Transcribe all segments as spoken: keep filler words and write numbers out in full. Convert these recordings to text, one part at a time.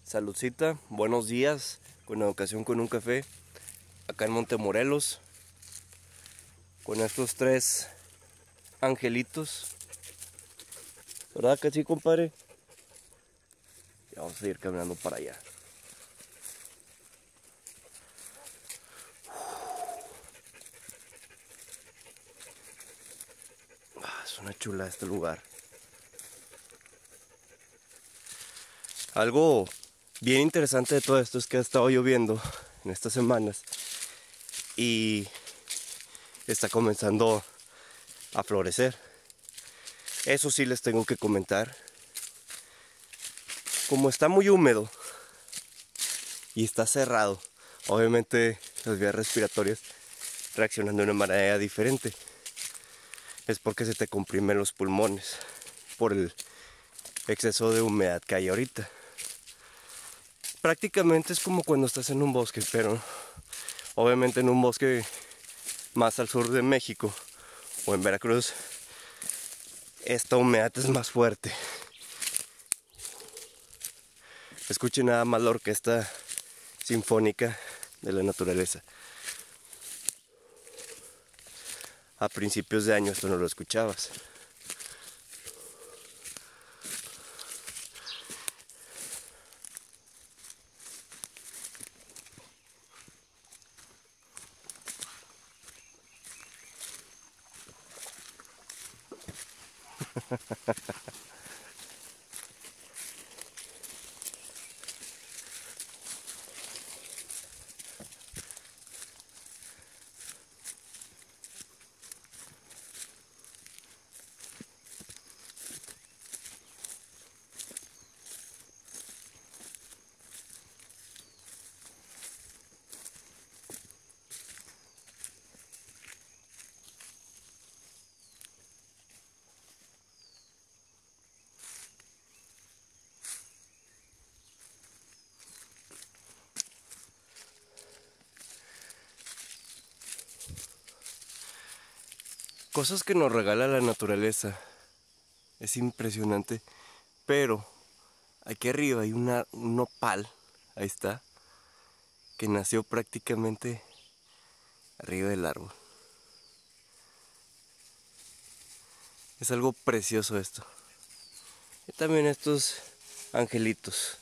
Saludcita, buenos días, con educación con un café, acá en Montemorelos, con estos tres angelitos, ¿verdad que sí, compadre? Y vamos a ir caminando para allá. Ah, es una chula este lugar. Algo bien interesante de todo esto es que ha estado lloviendo en estas semanas y está comenzando a florecer. Eso sí les tengo que comentar. Como está muy húmedo y está cerrado, obviamente las vías respiratorias reaccionan de una manera diferente. Es porque se te comprimen los pulmones por el exceso de humedad que hay ahorita. Prácticamente es como cuando estás en un bosque, pero obviamente en un bosque más al sur de México o en Veracruz, esta humedad es más fuerte. Escuchen nada más la orquesta sinfónica de la naturaleza. A principios de año esto no lo escuchabas. Cosas que nos regala la naturaleza. Es impresionante. Pero aquí arriba hay una, un nopal. Ahí está. Que nació prácticamente arriba del árbol. Es algo precioso esto. Y también estos angelitos.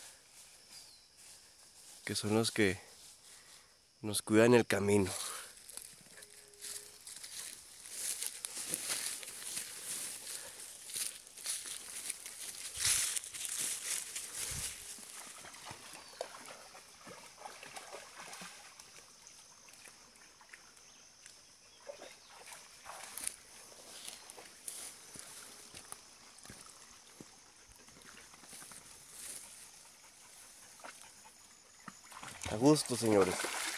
Que son los que nos cuidan el camino. A gusto, señores.